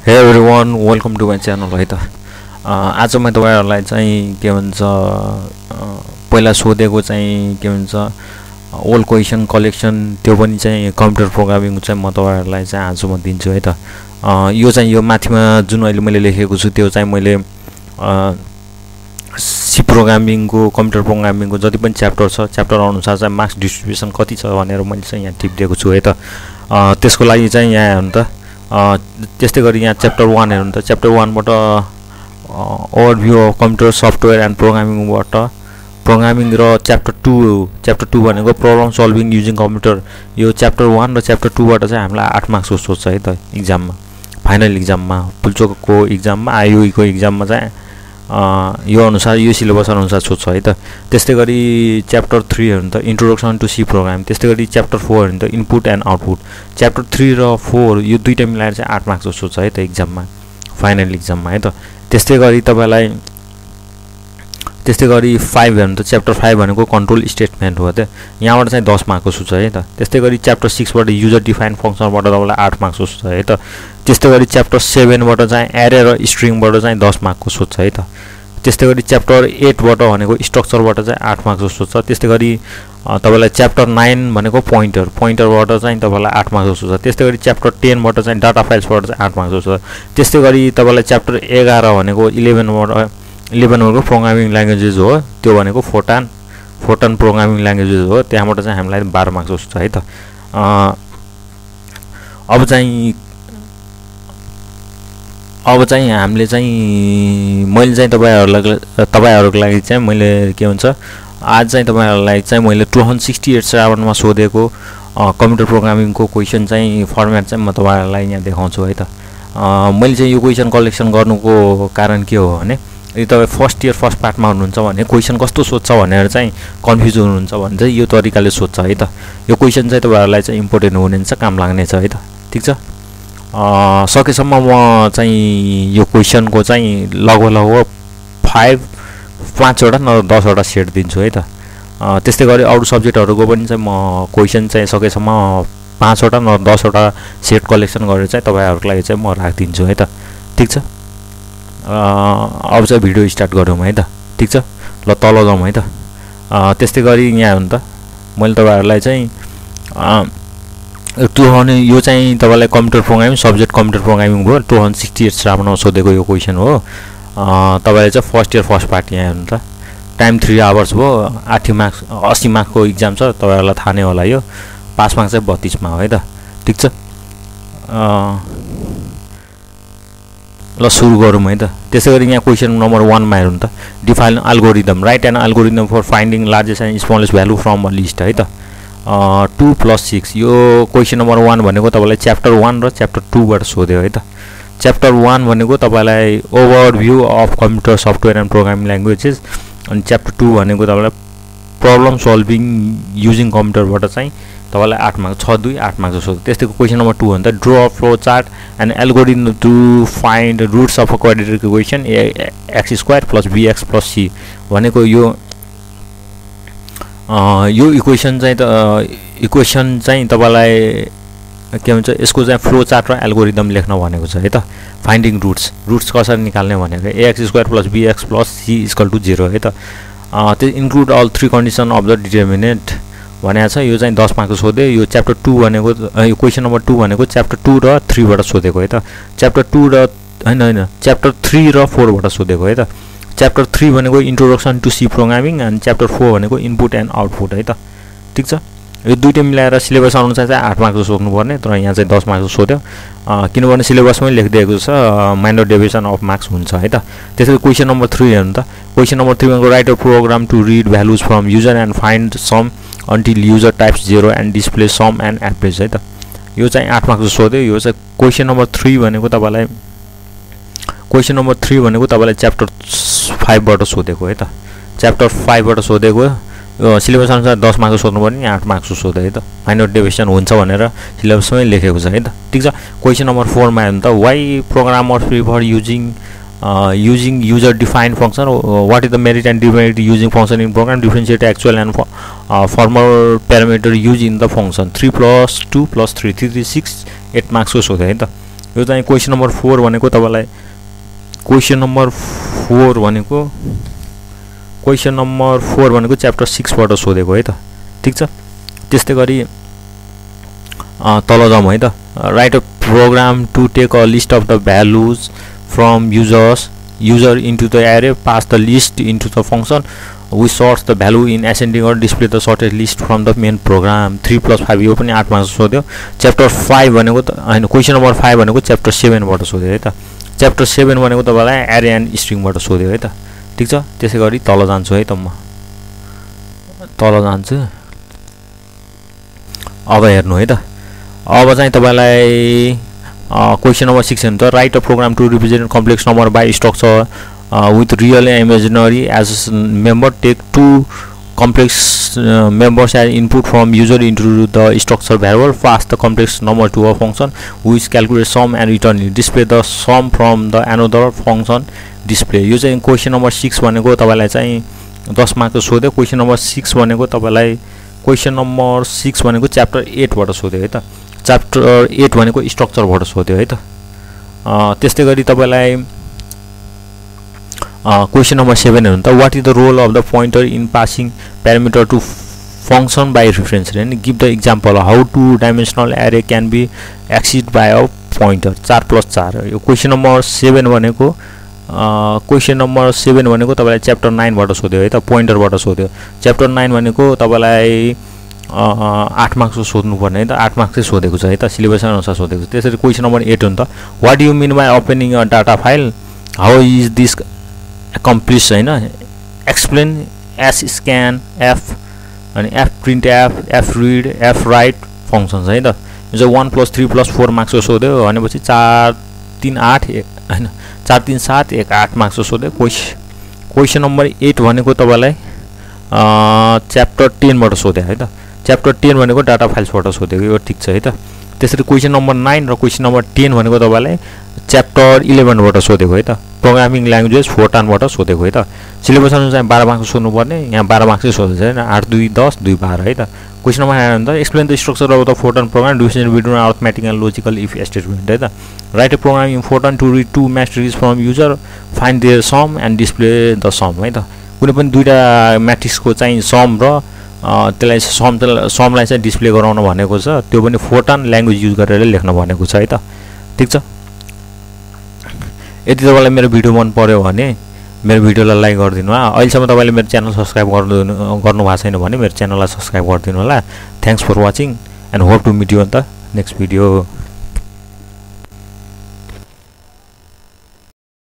Hey everyone, welcome to my channel है त आज म तपाईहरुलाई चाहिँ के भन्छ पहिला सोधेको चाहिँ के भन्छ ओल्ड क्वेशन कलेक्सन त्यो पनि चाहिँ कम्प्युटर प्रोग्रामिङ चाहिँ म तपाईहरुलाई चाहिँ आज म दिन्छु है त यो चाहिँ यो माथिमा जुन अहिले मैले लेखेको छु त्यो चाहिँ मैले सी प्रोग्रामिङ को कम्प्युटर प्रोग्रामिङ को जति पनि च्याप्टर छ च्याप्टर अनुसार चाहिँ मार्क्स डिस्ट्रिब्युसन कति छ भनेर मैले चाहिँ यहाँ टिप दिएको छु है त त्यसको लागि चाहिँ यहाँ हेर्नु त त्यस्तै गरी यहाँ च्याप्टर 1 हेर्नु त च्याप्टर 1 बाट overview of computer software and programming बाट प्रोग्रामिङ र च्याप्टर 2 भनेको प्रब्लम सल्भिङ युजिङ कम्प्युटर यो च्याप्टर 1 र च्याप्टर 2 बाट चाहिँ हामीलाई 8 मार्क्सको सोध्छ है त एक्जाममा फाइनल एक्जाममा पुल्चोकको एक्जाममा आईओई को एक्जाममा चाहिँ यो अनुसार यो सिलेबस अनुसार सोध्छ है त त्यस्तै गरी च्याप्टर 3 हेर्नु त इन्ट्रोडक्सन टु सी प्रोग्राम त्यस्तै गरी च्याप्टर 4 हेर्नु त इनपुट एन्ड आउटपुट च्याप्टर 3 र 4 यो दुईटा मिलाएर चाहिँ 8 मार्क्सको सोध्छ है त एक्जाममा फाइनल एक्जाममा है त त्यस्तै गरी तपाईलाई त्यस्तै गरी 5 हेर्नु त च्याप्टर 5 भनेको कन्ट्रोल स्टेटमेन्ट हो त यहाँबाट चाहिँ 10 मार्क्सको सोध्छ है त त्यस्तै गरी च्याप्टर 6 बाट युजर डिफाइन फंक्सनबाट तपाईलाई 8 मार्क्सको सोध्छ है त त्यस्तै गरी च्याप्टर 7 बाट चाहिँ एरे र स्ट्रिङबाट चाहिँ 10 मार्क्सको सोध्छ है त त्यस्तै गरी च्याप्टर 8 बाट भनेको स्ट्रक्चरबाट चाहिँ 8 मार्क्सको सोध्छ त्यस्तै गरी तपाईलाई च्याप्टर 9 भनेको पोइन्टरबाट चाहिँ तपाईलाई 8 मार्क्सको सोध्छ त्यस्तै गरी च्याप्टर 10 बाट चाहिँ डाटा फाइल्सबाट चाहिँ 8 मार्क्सको सोध्छ त्यस्तै गरी तपाईलाई च्याप्टर 11 भनेको 11 को प्रोग्रामिङ ल्याङ्ग्वेजेस हो त्यो भनेको फोर्टान प्रोग्रामिङ ल्याङ्ग्वेजेस हो त्यहाँबाट चाहिँ हामीलाई 12 मार्क्सको सोध्छ है त अब चाहिँ हामीले चाहिँ मैले चाहिँ तपाईहरुको लागि चाहिँ मैले के भन्छ आज चाहिँ तपाईहरुलाई चाहिँ मैले 268 श्रावणमा सोधेको कम्प्युटर प्रोग्रामिङ को क्वेशन चाहिँ फर्मेट चाहिँ म तपाईहरुलाई यहाँ देखाउँछु है त मैले चाहिँ यो क्वेशन कलेक्सन गर्नुको कारण के हो भने यदि तपाई फर्स्ट इयर फर्स्ट पार्टमा हुनुहुन्छ भने क्वेशन कस्तो सोध्छ भनेर चाहिँ कन्फ्युज हुनुहुन्छ भने चाहिँ यो तरिकाले सोध्छ है त यो क्वेशन चाहिँ तपाईहरुलाई चाहिँ इम्पोर्टेन्ट हुनेछ काम लाग्ने छ है त ठीक छ सकेसम्म म चाहिँ यो क्वेशन को चाहिँ लगभग 5 वटा न 10 वटा सेट दिन्छु है त त्यस्तै गरी अरु सब्जेक्टहरुको पनि चाहिँ म क्वेशन चाहिँ सकेसम्म 5 वटा न 10 वटा सेट कलेक्सन गरेर चाहिँ तपाईहरुको लागि चाहिँ म राखिदिन्छु है त ठीक छ अब चाहिँ भिडियो स्टार्ट गरौँ है त ठीक छ ल तल जाउँ है त त्यस्तै गरी यहाँ हुन त मैले तपाईहरुलाई चाहिँ यो चाहिँ तपाईलाई computer programming subject computer programming भयो 268 श्रावणमा सोधेको यो क्वेशन हो तपाईले चाहिँ फर्स्ट इयर फर्स्ट पार्ट यहाँ हेर्नु त टाइम 3 आवर्स भयो 80 मार्क्स को एक्जाम छ तपाईहरुलाई थाहा नै होला यो पास मार्क्स चाहिँ 32 मा हो है त ठीक छ ल सुरु गरौँ है त त्यसै गरी यहाँ क्वेशन नम्बर 1 मा हेर्नु त define algorithm write an algorithm for finding largest and smallest value from a list है त 2 + 6 यो क्वेशन नम्बर 1 भनेको तपाईलाई च्याप्टर 1 र च्याप्टर 2 बाट सोध्यो है त च्याप्टर 1 भनेको तपाईलाई overview of computer software and programming languages अनि च्याप्टर 2 भनेको तपाईलाई प्रब्लम सल्भिङ युजिङ कम्प्युटरबाट चाहिँ तपाईलाई 8 मार्क्स 6 2 8 मार्क्स सोध्यो त्यस्तैको क्वेशन नम्बर 2 भन्दा draw a flow chart and algorithm to find roots of a quadratic equation x² + bx + c भनेको यो इक्वेसन चाहिँ तपाईलाई के भन्छ यसको चाहिँ फ्लो चार्ट र एल्गोरिदम लेख्न भनेको छ है त फाइन्डिङ रुट्स कसरी निकाल्ने भनेको ax² + bx + c = 0 है त त्यो include all 3 condition of the determinant भनेको छ यो चाहिँ 10 मार्क्सको सोध्यो यो च्याप्टर 2 भनेको यो क्वेशन नम्बर 2 भनेको च्याप्टर 2 र 3 बाट सोधेको है त च्याप्टर 2 र हैन च्याप्टर 3 र 4 बाट सोधेको है त च्याप्टर 3 भनेको introduction to C programming and chapter 4 भनेको इनपुट एन्ड आउटपुट है त ठीक छ यो दुईटा मिलाएर सिलेबस अनुसार चाहिँ 8 मार्क्सको सोध्नु पर्ने तर यहाँ चाहिँ 10 मार्क्सको सोध्यो किनभने सिलेबसमै लेखिदिएको छ माइनर डेभिएसन अफ मार्क्स हुन्छ है त त्यसैले क्वेशन नम्बर 3 हेर्नु त क्वेशन नम्बर 3 भनेको write a program to read values from user and find sum until user types 0 and display sum and average है त यो चाहिँ 8 मार्क्सको सोध्यो यो चाहिँ क्वेशन नम्बर 3 भनेको तपाईलाई च्याप्टर 5 बाट सोधेको है त च्याप्टर 5 बाट सोधेको सिलेबस अनुसार 10 मार्क्सको सोध्नु पर्ने 8 मार्क्सको सोध्यो है त माइनर डेभिएसन हुन्छ भनेर सिलेबसमै लेखेको छ है त ठीक छ क्वेशन नम्बर 4 मा हेर्नु त why programmers prefer using user defined function what is the merit and demerit using function in program differentiate actual and formal parameter used in the function 3 + 2 + 3 3 3 6 8 marks को सोध्यो है त यो चाहिँ क्वेसन नम्बर 4 भनेको तपाईलाई क्वेसन नम्बर 4 भनेको chapter 6 बाट सोधेको है त ठीक छ त्यस्तै गरी तल जाउँ है त write a program to take a list of the values from user into the array pass the list into the function which sorts the value in ascending order display the sorted list from the main program 3 + 5 यो पनि 8 मा सोध्यो chapter 5 भनेको त हैन question number 5 भनेको chapter 7 बाट सोध्यो है त च्याप्टर 7 भनेको तपाईलाई array and string बाट सोध्यो है त ठीक छ त्यसै गरी तल जान्छु है त म तल जान्छु अब हेर्नु है त अब चाहिँ तपाईलाई question number 6 and write a program to represent complex number by structure with real and imaginary as member. Take two complex members as input from user into the structure variable. Pass the complex number to a function which calculates sum and return it. Display the sum from the another function display. Using question number 6 भनेको तपाईलाई चाहिँ 10 mark सोध्यो question number 6 भनेको तपाईलाई question number 6 भनेको chapter 8 बाट सोध्यो है त च्याप्टर 8 भनेको स्ट्रक्चर बाट सोध्यो है त त्यस्तै गरी तपाईलाई क्वेशन नम्बर 7 हेर्नु त what is the role of the pointer in passing parameter to function by reference हैन give the example how two dimensional array can be accessed by a pointer 4 + 4 यो क्वेशन नम्बर 7 भनेको तपाईलाई chapter 9 बाट सोध्यो है त पोइन्टर बाट सोध्यो च्याप्टर 9 भनेको तपाईलाई 8 मार्क्स सोध्नु पर्ने है त 8 मार्क्स चाहिँ सोधेको छ है त सिलेबस अनुसार सोधेको छ त्यसरी क्वेशन नम्बर 8 हो नि त what do you mean by opening a data file how is this accomplish हैन एक्सप्लेन एस स्क्यान एफ अनि f print f read f write functions है त यो चाहिँ 1 + 3 + 4 मार्क्स सोध्यो भनेपछि 4 3 8 हैन 4 3 7 1 8 मार्क्स सोध्यो क्वेशन नम्बर 8 भनेको तपाईलाई च्याप्टर 10 बाट सोध्यो है त च्याप्टर 10 भनेको डाटा फाइल्स बाट सोधेको यो ठीक छ है त त्यसरी क्वेशन नम्बर 9 र क्वेशन नम्बर 10 भनेको तपाईलाई च्याप्टर 11 बाट सोधेको है त प्रोग्रामिङ ल्याङ्ग्वेजेस फोर्टान बाट सोधेको है त सिलेबस अनुसार 12 मार्क्स सोध्नु पर्ने यहाँ 12 मार्क्स सोध्छ हैन 8 2 10 2 12 है त क्वेशन नम्बर 9 त explain the structure of the Fortran program division between arithmetic and logical if statement है त write a program in Fortran to read two matrix from user find their sum and display the sum है त कुनै पनि दुईटा म्याट्रिक्सको चाहिँ some र त्यसलाई समलाई चाहिँ डिस्प्ले गराउन भनेको छ त्यो पनि फोर्टान ल्याङ्ग्वेज युज गरेर लेख्न भनेको छ है त ठीक छ यदि तपाईलाई मेरो भिडियो मन पर्यो भने मेरो भिडियोलाई लाइक गरिदिनु होला अहिलेसम्म तपाईले मेरो च्यानल सब्स्क्राइब गर्नु भएको छैन भने मेरो च्यानललाई सब्स्क्राइब गरिदिनु होला thanks for watching and hope to meet you in the next video